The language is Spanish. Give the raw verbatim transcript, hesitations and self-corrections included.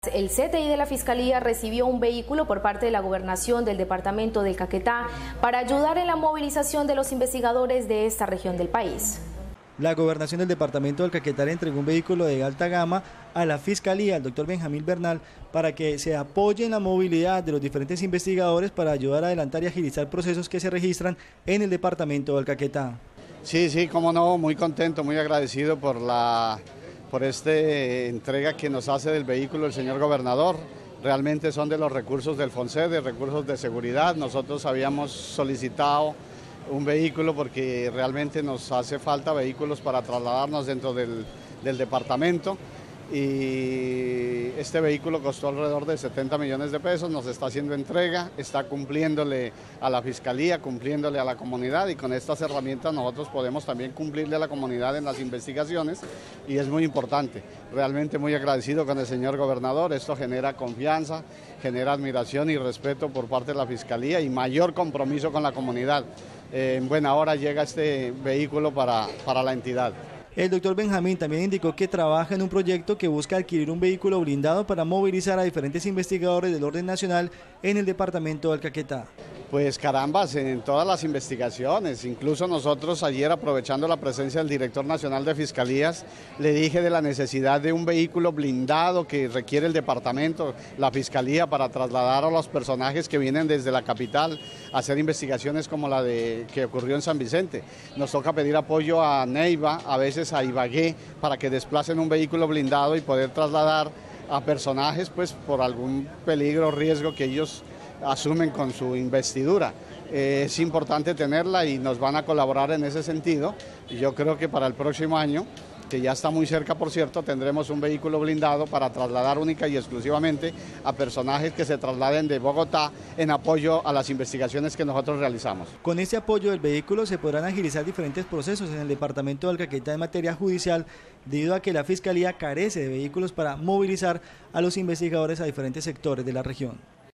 El C T I de la Fiscalía recibió un vehículo por parte de la Gobernación del Departamento del Caquetá para ayudar en la movilización de los investigadores de esta región del país. La Gobernación del Departamento del Caquetá le entregó un vehículo de alta gama a la Fiscalía, al doctor Benjamín Bernal, para que se apoye en la movilidad de los diferentes investigadores para ayudar a adelantar y agilizar procesos que se registran en el Departamento del Caquetá. Sí, sí, cómo no, muy contento, muy agradecido por la por esta entrega que nos hace del vehículo el señor gobernador. Realmente son de los recursos del FONSEDE, recursos de seguridad. Nosotros habíamos solicitado un vehículo porque realmente nos hace falta vehículos para trasladarnos dentro del, del departamento, y este vehículo costó alrededor de setenta millones de pesos, nos está haciendo entrega, está cumpliéndole a la Fiscalía, cumpliéndole a la comunidad, y con estas herramientas nosotros podemos también cumplirle a la comunidad en las investigaciones, y es muy importante. Realmente muy agradecido con el señor gobernador. Esto genera confianza, genera admiración y respeto por parte de la Fiscalía y mayor compromiso con la comunidad. Eh, en buena hora llega este vehículo para, para la entidad. El doctor Benjamín también indicó que trabaja en un proyecto que busca adquirir un vehículo blindado para movilizar a diferentes investigadores del orden nacional en el departamento del Caquetá. Pues carambas, en todas las investigaciones, incluso nosotros ayer, aprovechando la presencia del director nacional de Fiscalías, le dije de la necesidad de un vehículo blindado que requiere el departamento, la Fiscalía, para trasladar a los personajes que vienen desde la capital a hacer investigaciones como la de que ocurrió en San Vicente. Nos toca pedir apoyo a Neiva, a veces a Ibagué, para que desplacen un vehículo blindado y poder trasladar a personajes pues por algún peligro o riesgo que ellos asumen con su investidura. Eh, es importante tenerla y nos van a colaborar en ese sentido. Y yo creo que para el próximo año, que ya está muy cerca por cierto, tendremos un vehículo blindado para trasladar única y exclusivamente a personajes que se trasladen de Bogotá en apoyo a las investigaciones que nosotros realizamos. Con este apoyo del vehículo se podrán agilizar diferentes procesos en el departamento del Caquetá en materia judicial, debido a que la Fiscalía carece de vehículos para movilizar a los investigadores a diferentes sectores de la región.